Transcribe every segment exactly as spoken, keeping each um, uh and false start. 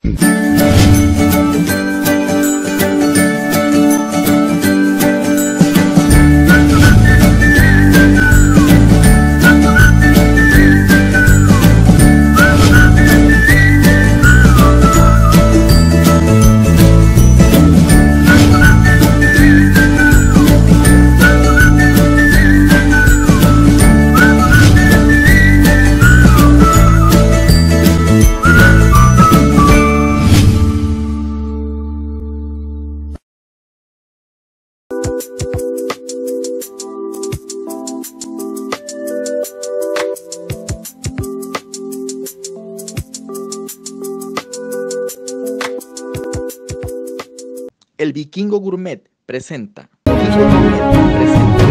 El Vikingo Gourmet presenta. Vikingo Gourmet presenta.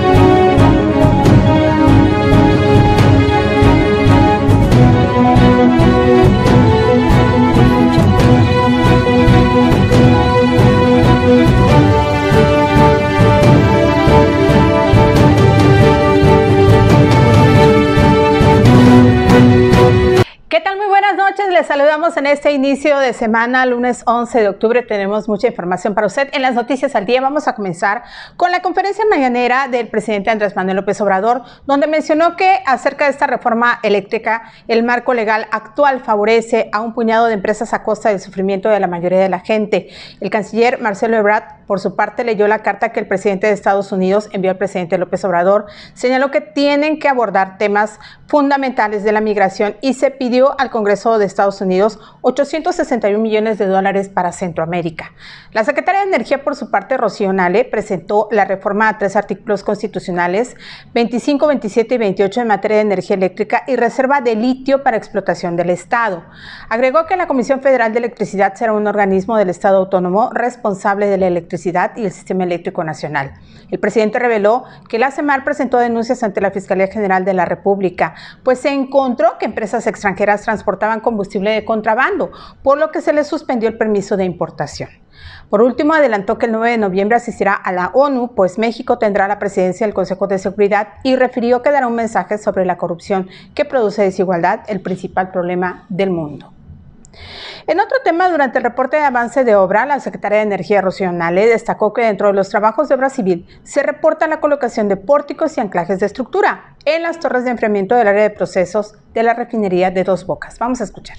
¿Qué tal? Muy buenas noches, les saludamos en este inicio de semana, lunes once de octubre. Tenemos mucha información para usted en las noticias al día. Vamos a comenzar con la conferencia mañanera del presidente Andrés Manuel López Obrador, donde mencionó que acerca de esta reforma eléctrica, el marco legal actual favorece a un puñado de empresas a costa del sufrimiento de la mayoría de la gente. El canciller Marcelo Ebrard, por su parte, leyó la carta que el presidente de Estados Unidos envió al presidente López Obrador. Señaló que tienen que abordar temas fundamentales de la migración y se pidió al Congreso de Estados Unidos ochocientos sesenta y un millones de dólares para Centroamérica. La secretaria de Energía, por su parte, Rocío Nale, presentó la reforma a tres artículos constitucionales, veinticinco, veintisiete y veintiocho en materia de energía eléctrica y reserva de litio para explotación del Estado. Agregó que la Comisión Federal de Electricidad será un organismo del Estado autónomo responsable de la electricidad y el sistema eléctrico nacional. El presidente reveló que la CEMAR presentó denuncias ante la Fiscalía General de la República, pues se encontró que empresas extranjeras transportaban combustible de contrabando, por lo que se les suspendió el permiso de importación. Por último, adelantó que el nueve de noviembre asistirá a la ONU, pues México tendrá la presidencia del Consejo de Seguridad, y refirió que dará un mensaje sobre la corrupción que produce desigualdad, el principal problema del mundo. En otro tema, durante el reporte de avance de obra, la secretaria de Energía, Rocío Nale, destacó que dentro de los trabajos de obra civil se reporta la colocación de pórticos y anclajes de estructura en las torres de enfriamiento del área de procesos de la refinería de Dos Bocas. Vamos a escuchar.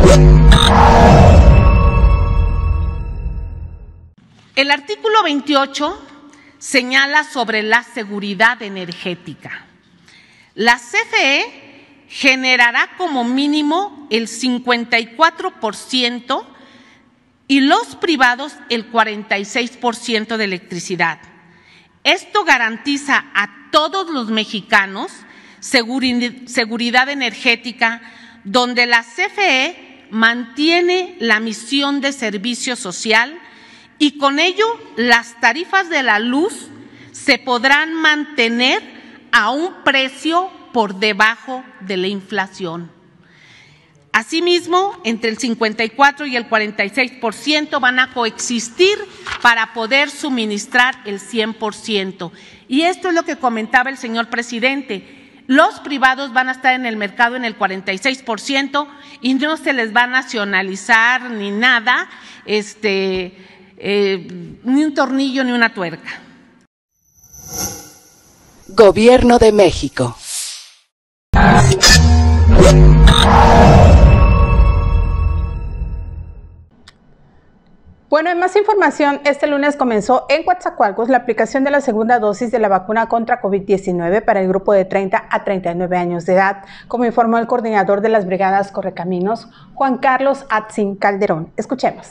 El artículo veintiocho señala sobre la seguridad energética. La C F E generará como mínimo el cincuenta y cuatro por ciento y los privados el cuarenta y seis por ciento de electricidad. Esto garantiza a todos los mexicanos seguridad energética, donde la C F E mantiene la misión de servicio social y con ello las tarifas de la luz se podrán mantener a un precio por debajo de la inflación. Asimismo, entre el cincuenta y cuatro y el cuarenta y seis por ciento van a coexistir para poder suministrar el cien por ciento. Y esto es lo que comentaba el señor presidente. Los privados van a estar en el mercado en el cuarenta y seis por ciento y no se les va a nacionalizar ni nada, este, eh, ni un tornillo ni una tuerca. Gobierno de México. Bueno, en más información, este lunes comenzó en Coatzacoalcos la aplicación de la segunda dosis de la vacuna contra COVID diecinueve para el grupo de treinta a treinta y nueve años de edad, como informó el coordinador de las brigadas Correcaminos, Juan Carlos Atzin Calderón. Escuchemos.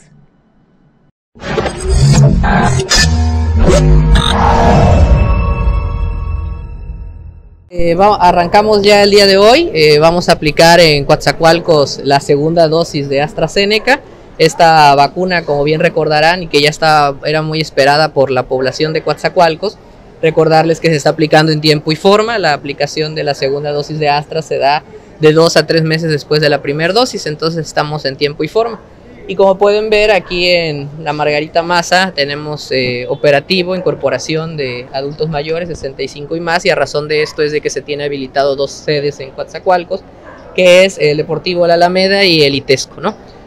Eh, vamos, arrancamos ya el día de hoy, eh, vamos a aplicar en Coatzacoalcos la segunda dosis de AstraZeneca. Esta vacuna, como bien recordarán, y que ya está, era muy esperada por la población de Coatzacoalcos, recordarles que se está aplicando en tiempo y forma. La aplicación de la segunda dosis de Astra se da de dos a tres meses después de la primera dosis, entonces estamos en tiempo y forma. Y como pueden ver aquí en la Margarita Maza tenemos eh, operativo incorporación de adultos mayores sesenta y cinco y más, y a razón de esto es de que se tiene habilitado dos sedes en Coatzacoalcos, que es el Deportivo La Alameda y el ITESCO, ¿no?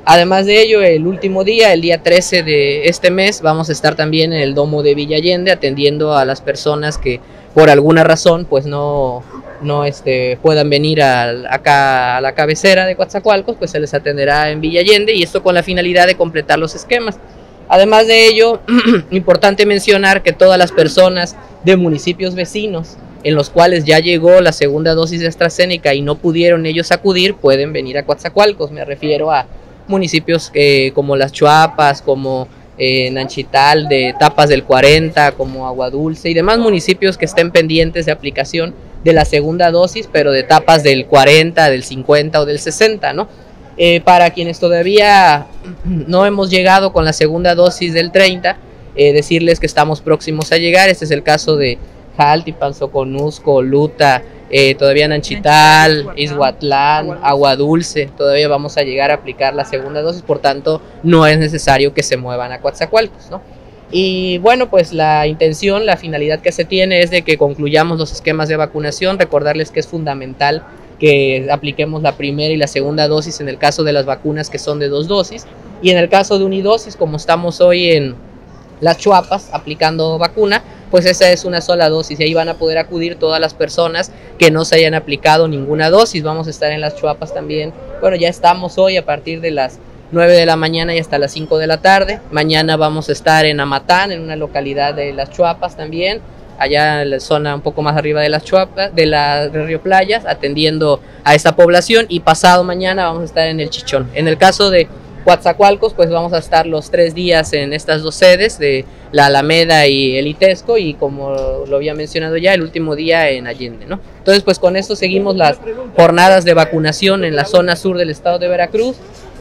Además de ello, el último día, el día trece de este mes, vamos a estar también en el Domo de Villa Allende atendiendo a las personas que por alguna razón pues no, no este, puedan venir a, acá a la cabecera de Coatzacoalcos, pues se les atenderá en Villa Allende, y esto con la finalidad de completar los esquemas. Además de ello, importante mencionar que todas las personas de municipios vecinos en los cuales ya llegó la segunda dosis de AstraZeneca y no pudieron ellos acudir, pueden venir a Coatzacoalcos. Me refiero a municipios eh, como Las Chuapas, como eh, Nanchital, de Tapas del cuarenta, como Agua Dulce y demás municipios que estén pendientes de aplicación de la segunda dosis, pero de Tapas del cuarenta, del cincuenta o del sesenta, ¿no? Eh, para quienes todavía no hemos llegado con la segunda dosis del treinta, eh, decirles que estamos próximos a llegar. Este es el caso de Jaltipan, Soconusco, Luta, eh, todavía Nanchital, Izhuatlán, Agua Dulce. Todavía vamos a llegar a aplicar la segunda dosis, por tanto no es necesario que se muevan a Coatzacoalcos, ¿no? Y bueno, pues la intención, la finalidad que se tiene es de que concluyamos los esquemas de vacunación. Recordarles que es fundamental que apliquemos la primera y la segunda dosis en el caso de las vacunas que son de dos dosis, y en el caso de unidosis, como estamos hoy en Las Chuapas aplicando vacuna, pues esa es una sola dosis, y ahí van a poder acudir todas las personas que no se hayan aplicado ninguna dosis. Vamos a estar en Las Chuapas también, bueno, ya estamos hoy a partir de las nueve de la mañana y hasta las cinco de la tarde. Mañana vamos a estar en Amatán, en una localidad de Las Chuapas también, allá en la zona un poco más arriba de Las Chuapas, de la de Río Playas, atendiendo a esta población, y pasado mañana vamos a estar en el Chichón. En el caso de Coatzacoalcos, pues vamos a estar los tres días en estas dos sedes de la Alameda y el Itesco, y como lo había mencionado ya, el último día en Allende, ¿no? Entonces, pues con esto seguimos las jornadas de vacunación en la zona sur del estado de Veracruz.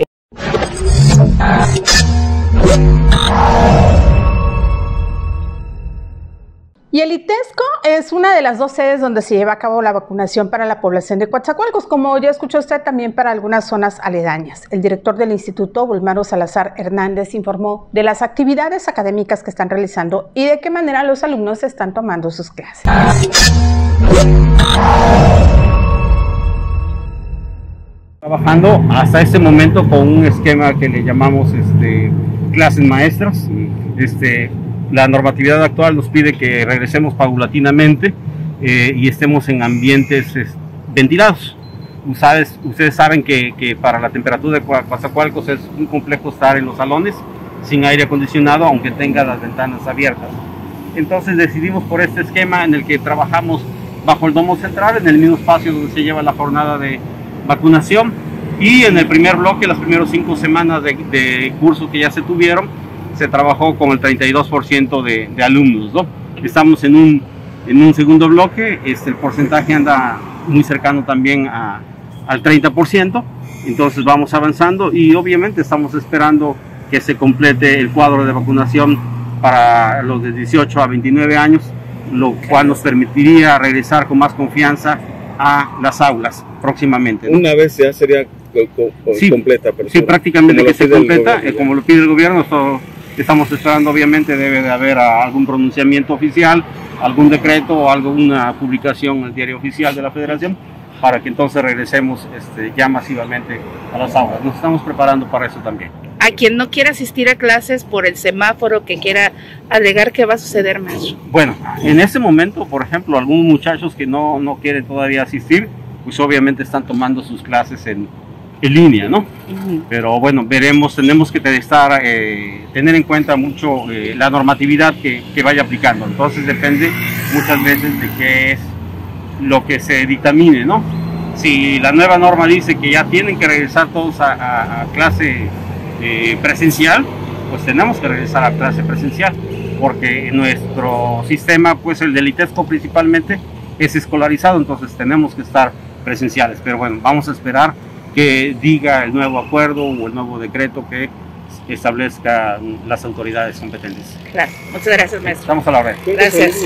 Y el Itesco es una de las dos sedes donde se lleva a cabo la vacunación para la población de Coatzacoalcos, como ya escuchó usted, también para algunas zonas aledañas. El director del instituto, Bulmaro Salazar Hernández, informó de las actividades académicas que están realizando y de qué manera los alumnos están tomando sus clases. Trabajando hasta este momento con un esquema que le llamamos este, clases maestras. Este, la normatividad actual nos pide que regresemos paulatinamente eh, y estemos en ambientes es, ventilados. Ustedes, ustedes saben que, que para la temperatura de Coatzacoalcos es muy complejo estar en los salones sin aire acondicionado, aunque tenga las ventanas abiertas. Entonces decidimos por este esquema en el que trabajamos bajo el domo central, en el mismo espacio donde se lleva la jornada de vacunación, y en el primer bloque, las primeras cinco semanas de, de curso que ya se tuvieron, se trabajó con el treinta y dos por ciento de, de alumnos, ¿no? Estamos en un, en un segundo bloque, este, el porcentaje anda muy cercano también a, al treinta por ciento, entonces vamos avanzando, y obviamente estamos esperando que se complete el cuadro de vacunación para los de dieciocho a veintinueve años, lo cual nos permitiría regresar con más confianza a las aulas próximamente, ¿no? Una vez ya sería co co sí, completa. Pero sí, prácticamente que se completa, eh, como lo pide el gobierno. Esto estamos esperando, obviamente debe de haber algún pronunciamiento oficial, algún decreto o alguna publicación en el diario oficial de la Federación, para que entonces regresemos este, ya masivamente a las aulas. Nos estamos preparando para eso también. A quien no quiera asistir a clases por el semáforo, que quiera alegar, ¿qué va a suceder, maestro? Bueno, en este momento, por ejemplo, algunos muchachos que no, no quieren todavía asistir, pues obviamente están tomando sus clases en, en línea, ¿no? Uh-huh. Pero bueno, veremos, tenemos que estar, eh, tener en cuenta mucho eh, la normatividad que, que vaya aplicando. Entonces depende muchas veces de qué es lo que se dictamine, ¿no? Si la nueva norma dice que ya tienen que regresar todos a, a, a clase eh, presencial, pues tenemos que regresar a clase presencial, porque nuestro sistema, pues el del Itesco principalmente, es escolarizado, entonces tenemos que estar presenciales. Pero bueno, vamos a esperar que diga el nuevo acuerdo o el nuevo decreto que establezca las autoridades competentes. Claro, muchas gracias, maestro. Estamos a la orden. Gracias.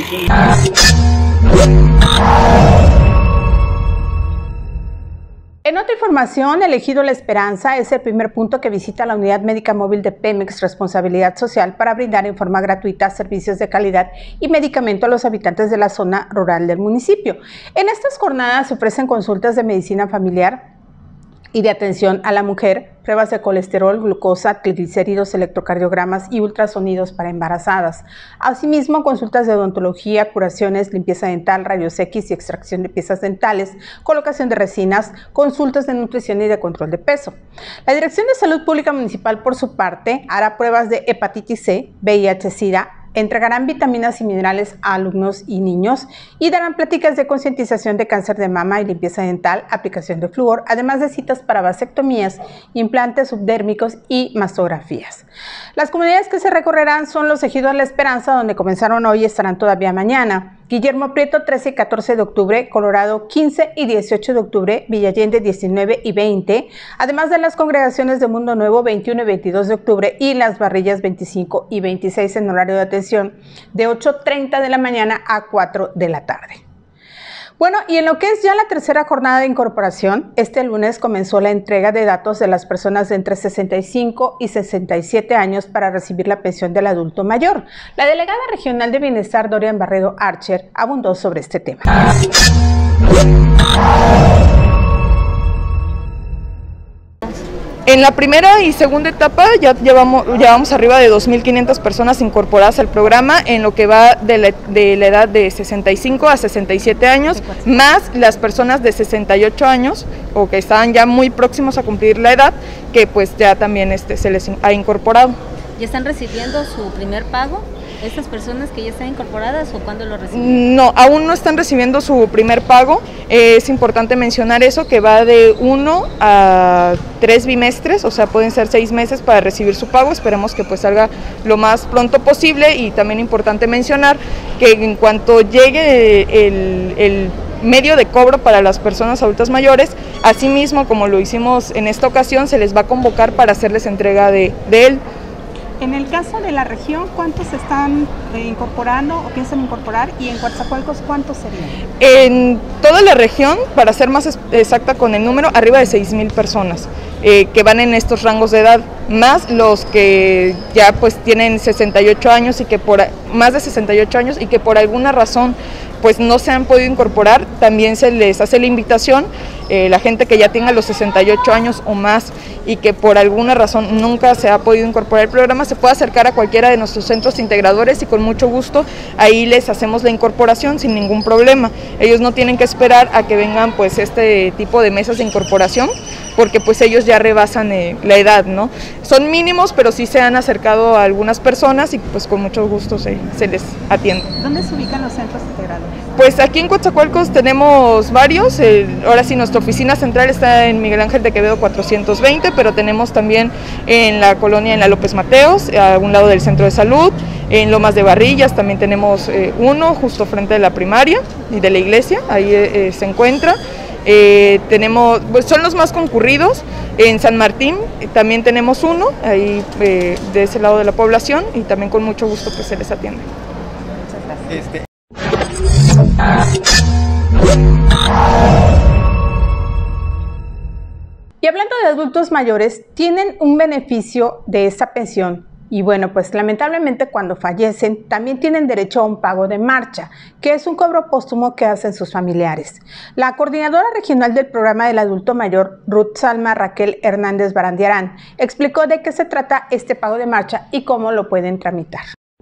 En otra información, el ejido La Esperanza es el primer punto que visita la unidad médica móvil de Pemex Responsabilidad Social para brindar en forma gratuita servicios de calidad y medicamento a los habitantes de la zona rural del municipio. En estas jornadas se ofrecen consultas de medicina familiar, y de atención a la mujer, pruebas de colesterol, glucosa, triglicéridos, electrocardiogramas y ultrasonidos para embarazadas. Asimismo, consultas de odontología, curaciones, limpieza dental, rayos X y extracción de piezas dentales, colocación de resinas, consultas de nutrición y de control de peso. La Dirección de Salud Pública Municipal, por su parte, hará pruebas de hepatitis C, V I H, SIDA, entregarán vitaminas y minerales a alumnos y niños y darán pláticas de concientización de cáncer de mama y limpieza dental, aplicación de flúor, además de citas para vasectomías, implantes subdérmicos y mastografías. Las comunidades que se recorrerán son los ejidos La Esperanza, donde comenzaron hoy y estarán todavía mañana, Guillermo Prieto trece y catorce de octubre, Colorado quince y dieciocho de octubre, Villa Allende diecinueve y veinte, además de las congregaciones de Mundo Nuevo veintiuno y veintidós de octubre y Las Barrillas veinticinco y veintiséis en horario de atención de ocho treinta de la mañana a cuatro de la tarde. Bueno, y en lo que es ya la tercera jornada de incorporación, este lunes comenzó la entrega de datos de las personas de entre sesenta y cinco y sesenta y siete años para recibir la pensión del adulto mayor. La delegada regional de Bienestar, Dorian Barredo Archer, abundó sobre este tema. En la primera y segunda etapa ya llevamos, llevamos arriba de dos mil quinientas personas incorporadas al programa en lo que va de la, de la edad de sesenta y cinco a sesenta y siete años, más las personas de sesenta y ocho años o que estaban ya muy próximos a cumplir la edad, que pues ya también este, se les ha incorporado. ¿Ya están recibiendo su primer pago? ¿Estas personas que ya están incorporadas o cuándo lo reciben? No, aún no están recibiendo su primer pago. Eh, es importante mencionar eso, que va de uno a tres bimestres, o sea, pueden ser seis meses para recibir su pago. Esperemos que pues salga lo más pronto posible, y también importante mencionar que en cuanto llegue el, el medio de cobro para las personas adultas mayores, asimismo, como lo hicimos en esta ocasión, se les va a convocar para hacerles entrega de, de él. En el caso de la región, ¿cuántos se están eh, incorporando o piensan incorporar? Y en Coatzacoalcos, ¿cuántos serían? En toda la región, para ser más exacta con el número, arriba de seis mil personas eh, que van en estos rangos de edad, más los que ya pues tienen sesenta y ocho años y que por más de sesenta y ocho años y que por alguna razón pues no se han podido incorporar. También se les hace la invitación, eh, la gente que ya tenga los sesenta y ocho años o más y que por alguna razón nunca se ha podido incorporar al programa, se puede acercar a cualquiera de nuestros centros integradores y con mucho gusto ahí les hacemos la incorporación sin ningún problema. Ellos no tienen que esperar a que vengan pues este tipo de mesas de incorporación, porque pues ellos ya rebasan eh, la edad, ¿no? Son mínimos, pero sí se han acercado a algunas personas y pues con mucho gusto se, se les atiende. ¿Dónde se ubican los centros integradores? Pues aquí en Coatzacoalcos tenemos varios, eh, ahora sí nuestra oficina central está en Miguel Ángel de Quevedo cuatrocientos veinte, pero tenemos también en la colonia, en la López Mateos, a un lado del centro de salud, en Lomas de Barrillas también tenemos eh, uno justo frente de la primaria y de la iglesia, ahí eh, se encuentra. Eh, tenemos, pues son los más concurridos. En San Martín también tenemos uno, ahí eh, de ese lado de la población, y también con mucho gusto que se les atiende. Muchas gracias. Este... Y hablando de adultos mayores, tienen un beneficio de esta pensión. Y bueno, pues lamentablemente cuando fallecen también tienen derecho a un pago de marcha, que es un cobro póstumo que hacen sus familiares. La coordinadora regional del programa del adulto mayor, Ruth Salma Raquel Hernández Barandiarán, explicó de qué se trata este pago de marcha y cómo lo pueden tramitar.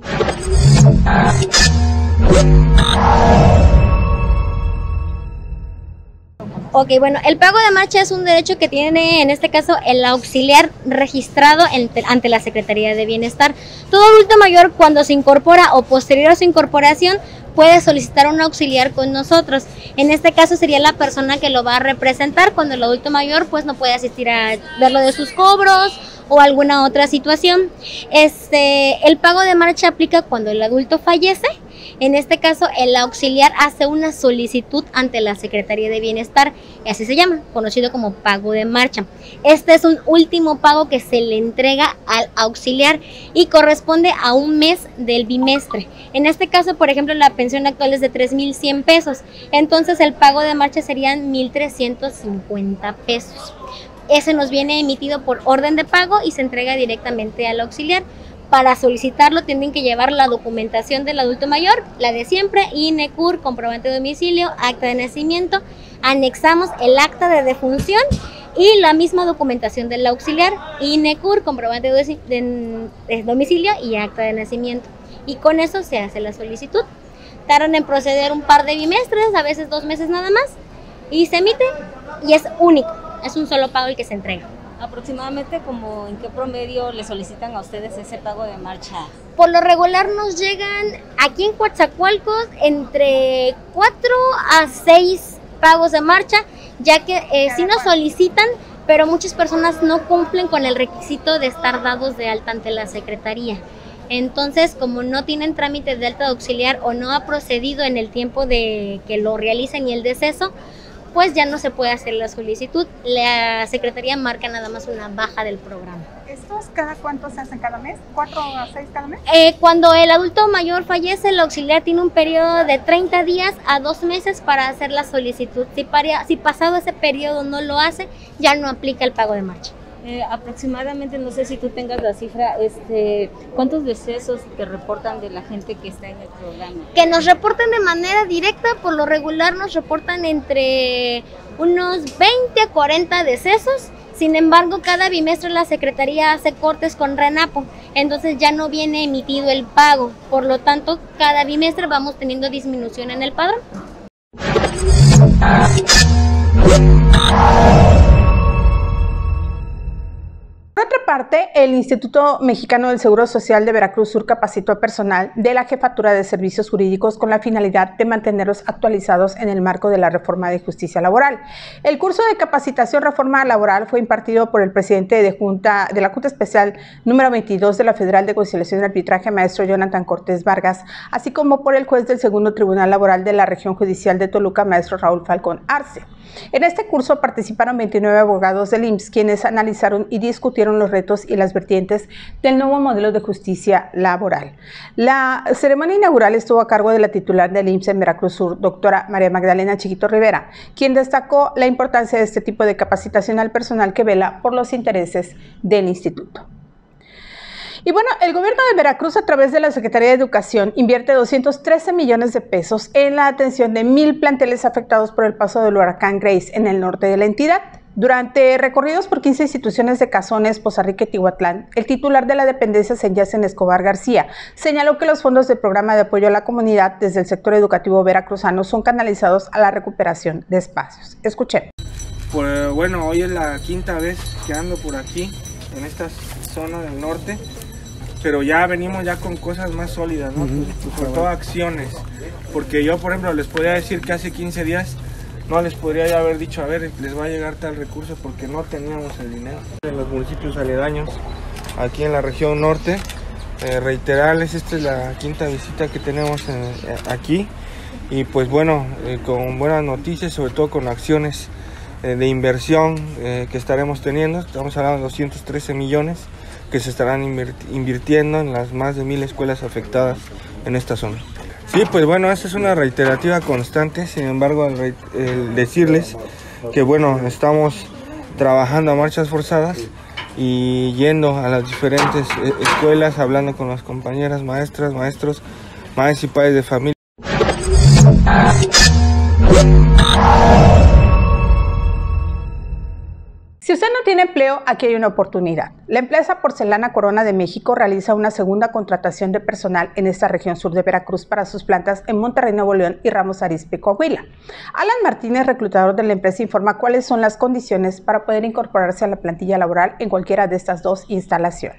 Ok, bueno, el pago de marcha es un derecho que tiene, en este caso, el auxiliar registrado en, ante la Secretaría de Bienestar. Todo adulto mayor, cuando se incorpora o posterior a su incorporación, puede solicitar un auxiliar con nosotros. En este caso sería la persona que lo va a representar cuando el adulto mayor pues no puede asistir a ver lo de sus cobros o alguna otra situación. Este, el pago de marcha aplica cuando el adulto fallece. En este caso, el auxiliar hace una solicitud ante la Secretaría de Bienestar, y así se llama, conocido como pago de marcha. Este es un último pago que se le entrega al auxiliar y corresponde a un mes del bimestre. En este caso, por ejemplo, la pensión actual es de tres mil cien pesos, entonces el pago de marcha serían mil trescientos cincuenta pesos. Ese nos viene emitido por orden de pago y se entrega directamente al auxiliar. Para solicitarlo tienen que llevar la documentación del adulto mayor, la de siempre, I N E, C U R, comprobante de domicilio, acta de nacimiento, anexamos el acta de defunción y la misma documentación del auxiliar, INECUR, comprobante de, de, de domicilio y acta de nacimiento. Y con eso se hace la solicitud. Tardan en proceder un par de bimestres, a veces dos meses nada más, y se emite y es único, es un solo pago el que se entrega. Aproximadamente, como ¿en qué promedio le solicitan a ustedes ese pago de marcha? Por lo regular nos llegan aquí en Coatzacoalcos entre cuatro a seis pagos de marcha, ya que eh, sí nos solicitan, pero muchas personas no cumplen con el requisito de estar dados de alta ante la Secretaría. Entonces, como no tienen trámite de alta de auxiliar o no ha procedido en el tiempo de que lo realicen y el deceso, pues ya no se puede hacer la solicitud. La Secretaría marca nada más una baja del programa. ¿Estos cada cuánto se hacen cada mes? ¿Cuatro a seis cada mes? Eh, cuando el adulto mayor fallece, el auxiliar tiene un periodo de treinta días a dos meses para hacer la solicitud. Si, paria, si pasado ese periodo no lo hace, ya no aplica el pago de marcha. Eh, aproximadamente, no sé si tú tengas la cifra, este, ¿cuántos decesos te reportan de la gente que está en el programa? Que nos reporten de manera directa, por lo regular nos reportan entre unos veinte a cuarenta decesos. Sin embargo, cada bimestre la Secretaría hace cortes con RENAPO, entonces ya no viene emitido el pago. Por lo tanto, cada bimestre vamos teniendo disminución en el padrón. Por otra parte, el Instituto Mexicano del Seguro Social de Veracruz Sur capacitó a personal de la Jefatura de Servicios Jurídicos con la finalidad de mantenerlos actualizados en el marco de la reforma de justicia laboral. El curso de capacitación reforma laboral fue impartido por el presidente de, Junta, de la Junta Especial número veintidós de la Federal de Conciliación y Arbitraje, maestro Jonathan Cortés Vargas, así como por el juez del Segundo Tribunal Laboral de la Región Judicial de Toluca, maestro Raúl Falcón Arce. En este curso participaron veintinueve abogados del I M S S, quienes analizaron y discutieron los retos y las vertientes del nuevo modelo de justicia laboral. La ceremonia inaugural estuvo a cargo de la titular del I M S S en Veracruz Sur, doctora María Magdalena Chiquito Rivera, quien destacó la importancia de este tipo de capacitación al personal que vela por los intereses del instituto. Y bueno, el gobierno de Veracruz, a través de la Secretaría de Educación, invierte doscientos trece millones de pesos en la atención de mil planteles afectados por el paso del huracán Grace en el norte de la entidad. Durante recorridos por quince instituciones de Cazones, Poza Rica y Tihuatlán, el titular de la dependencia, Senyacen Escobar García, señaló que los fondos del programa de apoyo a la comunidad desde el sector educativo veracruzano son canalizados a la recuperación de espacios. Escuchen. Pues bueno, hoy es la quinta vez que ando por aquí, en esta zona del norte, pero ya venimos ya con cosas más sólidas, ¿no? Uh-huh. Pues, sobre todo acciones, porque yo, por ejemplo, les podría decir que hace quince días no les podría ya haber dicho, a ver, les va a llegar tal recurso, porque no teníamos el dinero. En los municipios aledaños, aquí en la región norte, eh, reiterarles, esta es la quinta visita que tenemos en, eh, aquí, y pues bueno, eh, con buenas noticias, sobre todo con acciones eh, de inversión eh, que estaremos teniendo. Estamos hablando de doscientos trece millones que se estarán invirtiendo en las más de mil escuelas afectadas en esta zona. Sí, pues bueno, esa es una reiterativa constante. Sin embargo, el, el decirles que bueno, estamos trabajando a marchas forzadas y yendo a las diferentes escuelas, hablando con las compañeras maestras, maestros, madres y padres de familia. Si usted no tiene empleo, aquí hay una oportunidad. La empresa Porcelana Corona de México realiza una segunda contratación de personal en esta región sur de Veracruz para sus plantas en Monterrey, Nuevo León y Ramos Arizpe, Coahuila. Alan Martínez, reclutador de la empresa, informa cuáles son las condiciones para poder incorporarse a la plantilla laboral en cualquiera de estas dos instalaciones.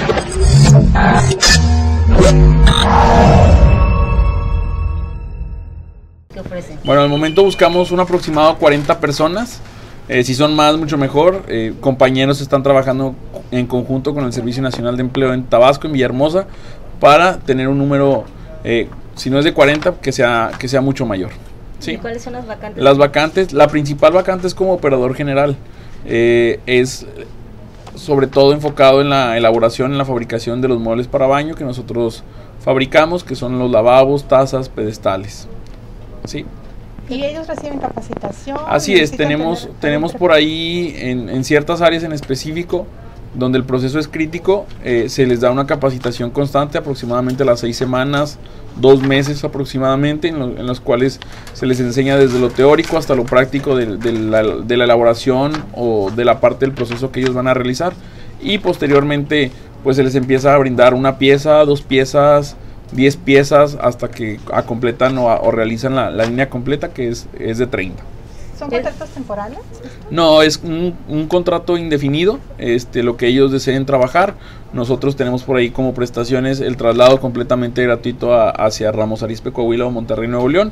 ¿Qué ofrecen? Bueno, al momento buscamos un aproximado cuarenta personas. Eh, si son más, mucho mejor. Eh, compañeros están trabajando en conjunto con el Servicio Nacional de Empleo en Tabasco, en Villahermosa, para tener un número, eh, si no es de cuarenta, que sea, que sea mucho mayor. ¿Sí? ¿Y cuáles son las vacantes? Las vacantes, la principal vacante es como operador general. Eh, es sobre todo enfocado en la elaboración, en la fabricación de los muebles para baño que nosotros fabricamos, que son los lavabos, tazas, pedestales. ¿Sí? ¿Y ellos reciben capacitación? Así es, tenemos, tenemos por ahí en, en ciertas áreas en específico donde el proceso es crítico, eh, se les da una capacitación constante, aproximadamente a las seis semanas, dos meses aproximadamente, en, lo, en los cuales se les enseña desde lo teórico hasta lo práctico de, de, la, de la elaboración o de la parte del proceso que ellos van a realizar, y posteriormente pues se les empieza a brindar una pieza, dos piezas, diez piezas, hasta que a completan o, a, o realizan la, la línea completa, que es, es de treinta. ¿Son contratos temporales? No, es un, un contrato indefinido, este, lo que ellos deseen trabajar. Nosotros tenemos por ahí como prestaciones el traslado completamente gratuito a, hacia Ramos Arizpe, Coahuila o Monterrey, Nuevo León,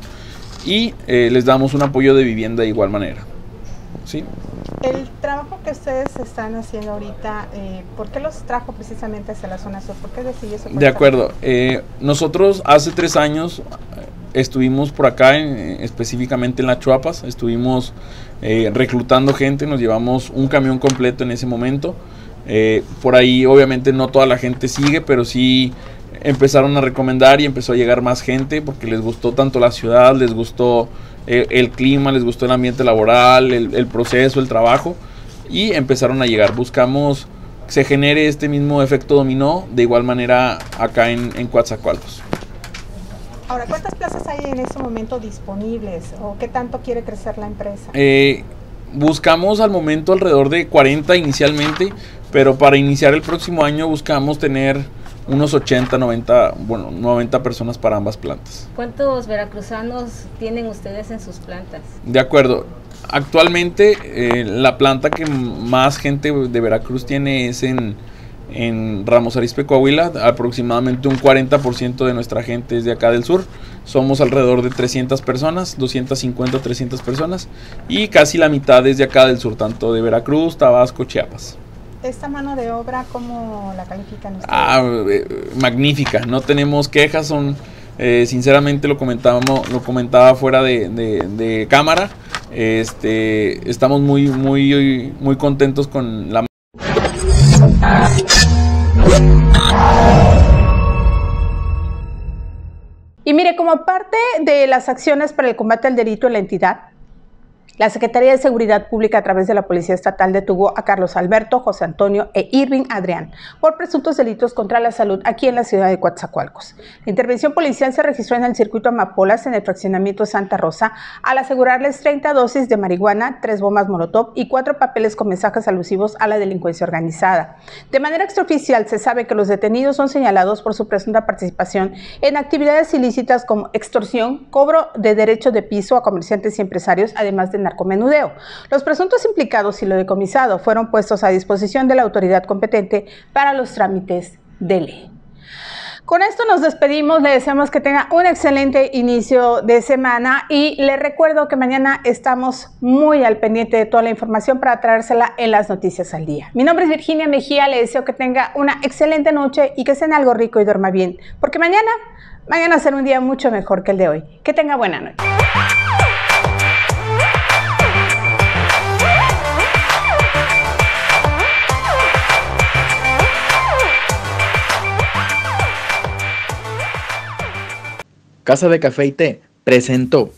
y eh, les damos un apoyo de vivienda de igual manera. ¿Sí? El trabajo que ustedes están haciendo ahorita, eh, ¿por qué los trajo precisamente hacia la zona sur? ¿Por qué decidió eso? De acuerdo, eh, nosotros hace tres años estuvimos por acá, en, específicamente en las Chuapas, estuvimos eh, reclutando gente, nos llevamos un camión completo en ese momento. Eh, por ahí obviamente no toda la gente sigue, pero sí empezaron a recomendar y empezó a llegar más gente porque les gustó tanto la ciudad, les gustó eh, el clima, les gustó el ambiente laboral, el, el proceso, el trabajo, y empezaron a llegar. Buscamos que se genere este mismo efecto dominó de igual manera acá en, en Coatzacoalcos. Ahora, ¿cuántas plazas hay en este momento disponibles o qué tanto quiere crecer la empresa? Eh, buscamos al momento alrededor de cuarenta inicialmente, pero para iniciar el próximo año buscamos tener unos ochenta, noventa, bueno, noventa personas para ambas plantas. ¿Cuántos veracruzanos tienen ustedes en sus plantas? De acuerdo. Actualmente eh, la planta que más gente de Veracruz tiene es en... en Ramos Arizpe, Coahuila. Aproximadamente un cuarenta por ciento de nuestra gente es de acá del sur. Somos alrededor de trescientas personas, doscientas cincuenta, trescientas personas, y casi la mitad es de acá del sur, tanto de Veracruz, Tabasco, Chiapas. ¿Esta mano de obra cómo la califican ustedes? Ah, eh, magnífica, no tenemos quejas, son eh, sinceramente lo comentábamos, lo comentaba fuera de, de, de cámara. Este, estamos muy muy muy contentos con la Y mire, como parte de las acciones para el combate al delito en la entidad, la Secretaría de Seguridad Pública a través de la Policía Estatal detuvo a Carlos Alberto, José Antonio e Irving Adrián por presuntos delitos contra la salud aquí en la ciudad de Coatzacoalcos. La intervención policial se registró en el circuito Amapolas en el fraccionamiento Santa Rosa al asegurarles treinta dosis de marihuana, tres bombas molotov y cuatro papeles con mensajes alusivos a la delincuencia organizada. De manera extraoficial se sabe que los detenidos son señalados por su presunta participación en actividades ilícitas como extorsión, cobro de derecho de piso a comerciantes y empresarios, además de narcomenudeo. Los presuntos implicados y lo decomisado fueron puestos a disposición de la autoridad competente para los trámites de ley. Con esto nos despedimos, le deseamos que tenga un excelente inicio de semana y le recuerdo que mañana estamos muy al pendiente de toda la información para traérsela en las noticias al día. Mi nombre es Virginia Mejía, le deseo que tenga una excelente noche y que cene algo rico y duerma bien, porque mañana, mañana será un día mucho mejor que el de hoy. Que tenga buena noche. Casa de Café y Té presentó.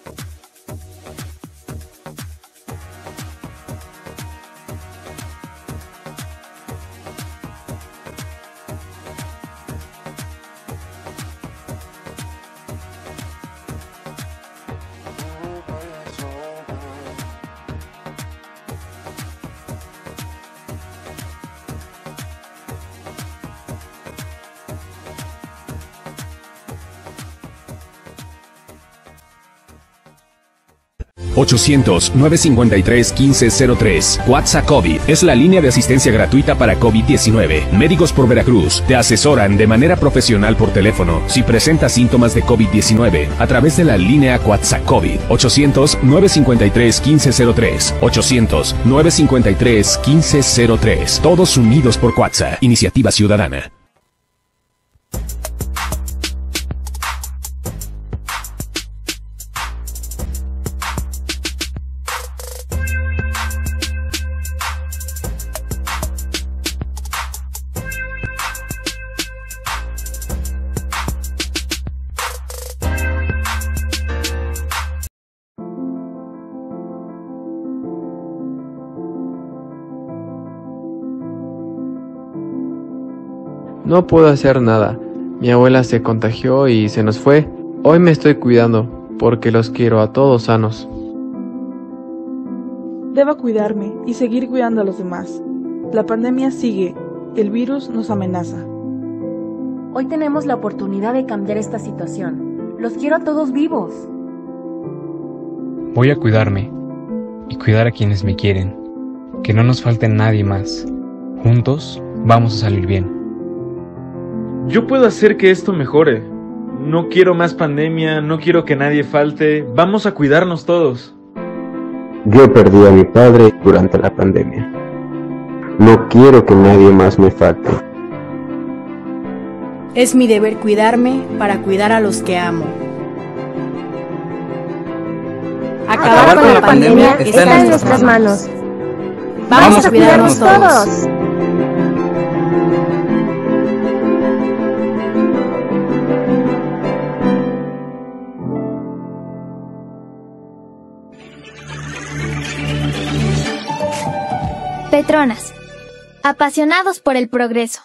ochocientos, nueve cincuenta y tres, quince cero tres. WhatsApp COVID es la línea de asistencia gratuita para COVID diecinueve. Médicos por Veracruz te asesoran de manera profesional por teléfono si presentas síntomas de COVID diecinueve a través de la línea WhatsApp COVID. ochocientos, nueve cincuenta y tres, quince cero tres. ochocientos, nueve cincuenta y tres, quince cero tres. Todos unidos por WhatsApp. Iniciativa Ciudadana. No puedo hacer nada. Mi abuela se contagió y se nos fue. Hoy me estoy cuidando porque los quiero a todos sanos. Debo cuidarme y seguir cuidando a los demás. La pandemia sigue. El virus nos amenaza. Hoy tenemos la oportunidad de cambiar esta situación. Los quiero a todos vivos. Voy a cuidarme y cuidar a quienes me quieren. Que no nos falte nadie más. Juntos vamos a salir bien. Yo puedo hacer que esto mejore. No quiero más pandemia, no quiero que nadie falte. Vamos a cuidarnos todos. Yo perdí a mi padre durante la pandemia. No quiero que nadie más me falte. Es mi deber cuidarme para cuidar a los que amo. Acabar, Acabar con, con la pandemia, pandemia está, está en nuestras manos. Vamos, Vamos a cuidarnos, cuidarnos todos. todos. Petronas, apasionados por el progreso.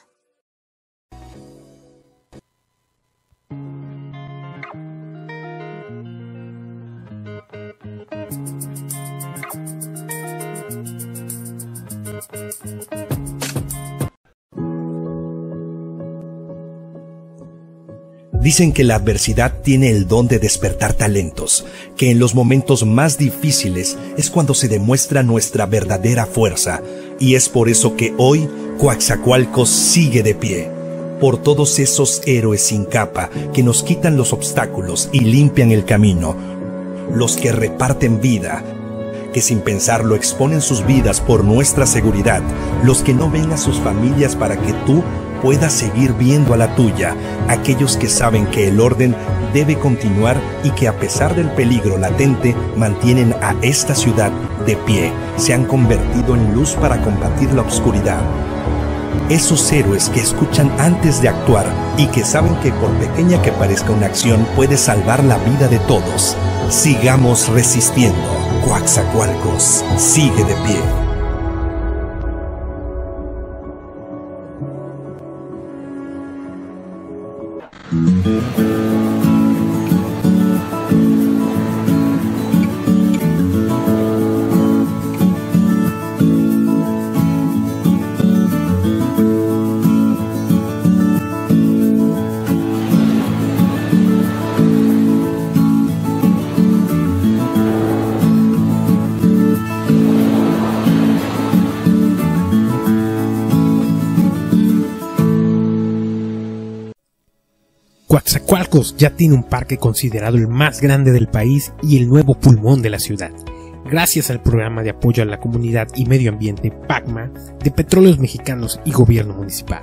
Dicen que la adversidad tiene el don de despertar talentos, que en los momentos más difíciles es cuando se demuestra nuestra verdadera fuerza, y es por eso que hoy Coatzacoalcos sigue de pie, por todos esos héroes sin capa que nos quitan los obstáculos y limpian el camino, los que reparten vida, que sin pensarlo exponen sus vidas por nuestra seguridad, los que no ven a sus familias para que tú puedas seguir viendo a la tuya, aquellos que saben que el orden debe continuar y que a pesar del peligro latente mantienen a esta ciudad de pie, se han convertido en luz para combatir la oscuridad. Esos héroes que escuchan antes de actuar y que saben que por pequeña que parezca una acción puede salvar la vida de todos. Sigamos resistiendo. Coatzacoalcos sigue de pie. Coatzacoalcos ya tiene un parque considerado el más grande del país y el nuevo pulmón de la ciudad, gracias al programa de apoyo a la comunidad y medio ambiente PACMA de Petróleos Mexicanos y Gobierno Municipal.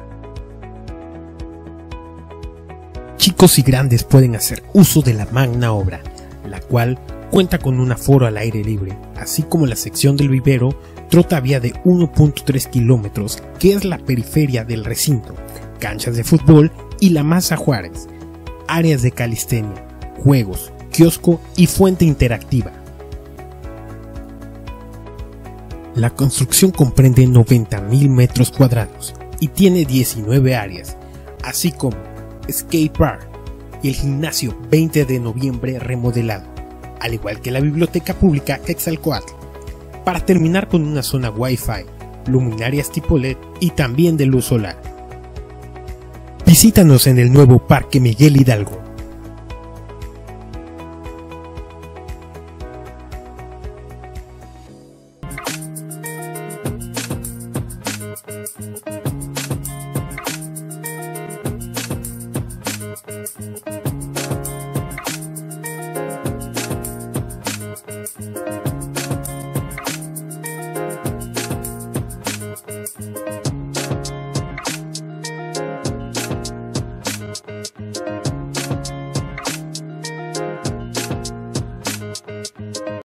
Chicos y grandes pueden hacer uso de la magna obra, la cual cuenta con un aforo al aire libre, así como la sección del vivero trotavía de uno punto tres kilómetros, que es la periferia del recinto, canchas de fútbol y la Masa Juárez, áreas de calistenia, juegos, kiosco y fuente interactiva. La construcción comprende noventa mil metros cuadrados y tiene diecinueve áreas, así como skate park y el gimnasio veinte de noviembre remodelado, al igual que la biblioteca pública Quetzalcóatl, para terminar con una zona Wi-Fi, luminarias tipo L E D y también de luz solar. Visítanos en el nuevo Parque Miguel Hidalgo.